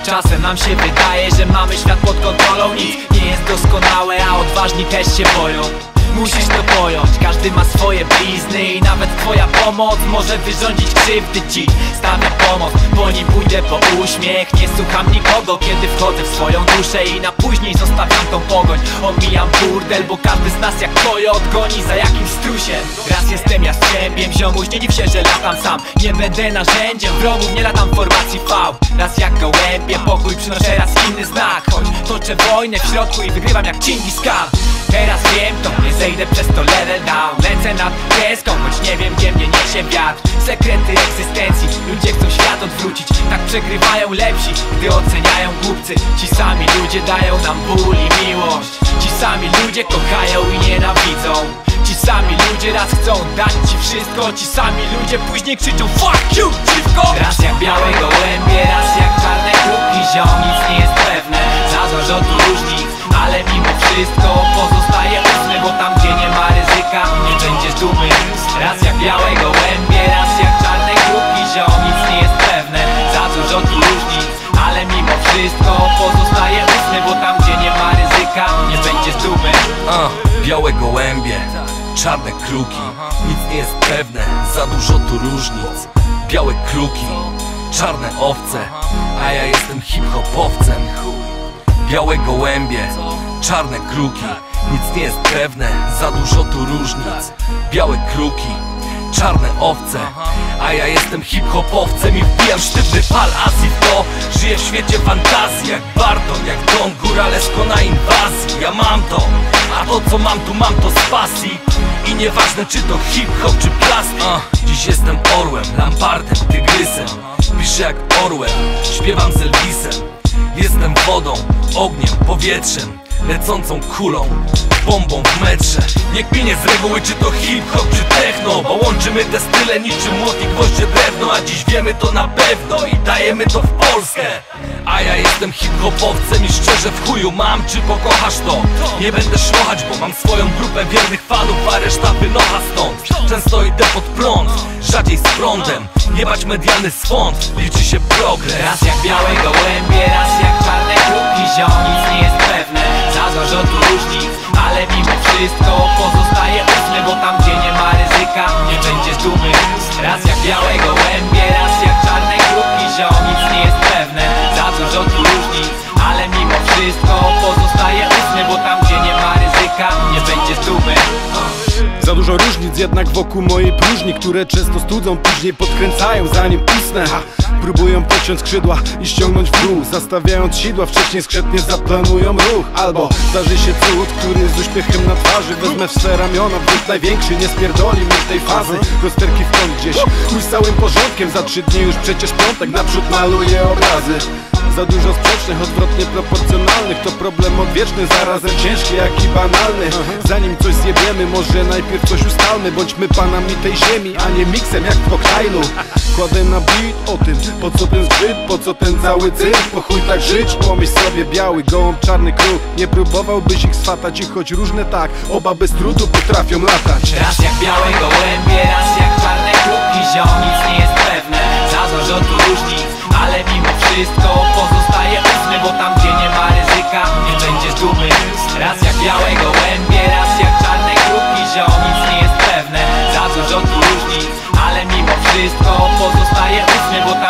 Czasem nam się wydaje, że mamy świat pod kontrolą. Nic nie jest doskonałe, a odważni też się boją. Musisz to pojąć, każdy ma swoje blizny i nawet twoja pomoc może wyrządzić krzywdy ci. Stawiam pomoc, po nim pójdę po uśmiech. Nie słucham nikogo, kiedy wchodzę w swoją duszę i na później zostawiam tą pogoń. Omijam burdel, bo każdy z nas jak kojot goni za jakimś strusiem. Raz jestem jastrzębiem, ziomuś, nie dziw się, że latam sam. Nie będę narzędziem wrogów, nie latam w formacji V. Raz jak gołębie, pokój przynoszę, raz inny znak. Choć toczę wojnę w środku i wygrywam jak Chingis Khan. Teraz wiem to, nie zejdę przez to level down. Lecę nad kreską, choć nie wiem, gdzie mnie niesie wiatr. Sekrety egzystencji, ludzie chcą świat odwrócić. Tak przegrywają lepsi, gdy oceniają głupcy. Ci sami ludzie dają nam ból i miłość. Ci sami ludzie kochają i nienawidzą. Ci sami ludzie raz chcą dać ci wszystko. Ci sami ludzie później krzyczą fuck you, dziwko! Raz jak białe gołębie, raz jak czarne kruki. Ziom, nic nie jest pewne, zazważ od różnic. Ale mimo wszystko pozostaje ósmy, bo tam gdzie nie ma ryzyka, nie będziesz dumy. Raz jak białe gołębie, raz jak czarne kruki. Ziom, nic nie jest pewne, zazważ od różnic. Ale mimo wszystko pozostaje ósmy, bo tam gdzie nie ma ryzyka, nie będziesz dumy. Białe gołębie, czarne kruki. Nic nie jest pewne, za dużo tu różnic. Białe kruki, czarne owce, a ja jestem hip-hopowcem. Białe gołębie, czarne kruki. Nic nie jest pewne, za dużo tu różnic. Białe kruki, czarne owce, a ja jestem hip-hopowcem i wbijam sztywny pal Azji w to. Żyję w świecie fantazji, jak Barton, jak Don Góralesko na inwazji. Ja mam to, a to co mam tu mam to z pasji. I nieważne czy to hip-hop czy plastik. Dziś jestem orłem, lampardem, tygrysem. Piszę jak Orwell, śpiewam z Elvisem. Jestem wodą, ogniem, powietrzem, lecącą kulą, bombą w metrze. Nie kminie z reguły czy to hip-hop czy techno, bo łączymy te style niczym młot i gwoździe drewno. A dziś wiemy to na pewno i dajemy to w Polskę. A ja jestem hip-hopowcem i szczerze w chuju mam, czy pokochasz to. Nie będę szlochać, bo mam swoją grupę wiernych fanów, a reszta wynocha stąd. Często idę pod prąd, rzadziej z prądem. Jebać medialny swąd, liczy się progres. Raz jak białe gołębie, raz jak czarne kruki. Ziom, nic nie jest pewne, zazważ od różnic. Ale mimo wszystko pozostaje ósmy, bo tam gdzie nie ma ryzyka, nie będziesz dumy. Raz jak białe gołębie, raz jak czarne kruki. Ziom, nic nie jest pewne, zazważ od różnic. Ale mimo wszystko pozostaje ósmy, bo tam gdzie nie ma ryzyka, nie będziesz dumy. Za dużo różnic jednak wokół mojej próżni, które często studzą, później podkręcają zanim usnę. Próbują podciąć skrzydła i ściągnąć w dół, zastawiając sidła, wcześniej skrzętnie zaplanują ruch. Albo zdarzy się cud, który z uśmiechem na twarzy wezmę w swe ramiona, wrót największy nie spierdoli mi tej fazy. Rozterki w kąt gdzieś, chuj z całym porządkiem. Za 3 dni już przecież piątek, naprzód maluję obrazy. Za dużo sprzecznych, odwrotnie proporcjonalnych. To problem odwieczny, zarazem ciężki jak i banalny. Zanim coś zjebiemy, może najpierw coś ustalmy. Bądźmy panami tej ziemi, a nie miksem jak w koktajlu. Kładę na beat o tym, po co ten zgrzyt, po co ten cały cyrk. Po chuj tak żyć, pomyśl sobie biały gołąb, czarny kruk. Nie próbowałbyś ich swatać i choć różne tak, oba bez trudu potrafią latać. Raz jak białe gołębie, raz jak czarne kruki. Ziom, nic nie jest pewne, zazważ od różnic. Ale mimo wszystko pozostaje ósmy, bo tam gdzie nie ma ryzyka, nie będziesz dumy. Raz jak białe gołębie, raz jak czarne kruki. Ziom, nic nie jest pewne, zazważ od różnic. Ale mimo wszystko pozostaje ósmy, bo tam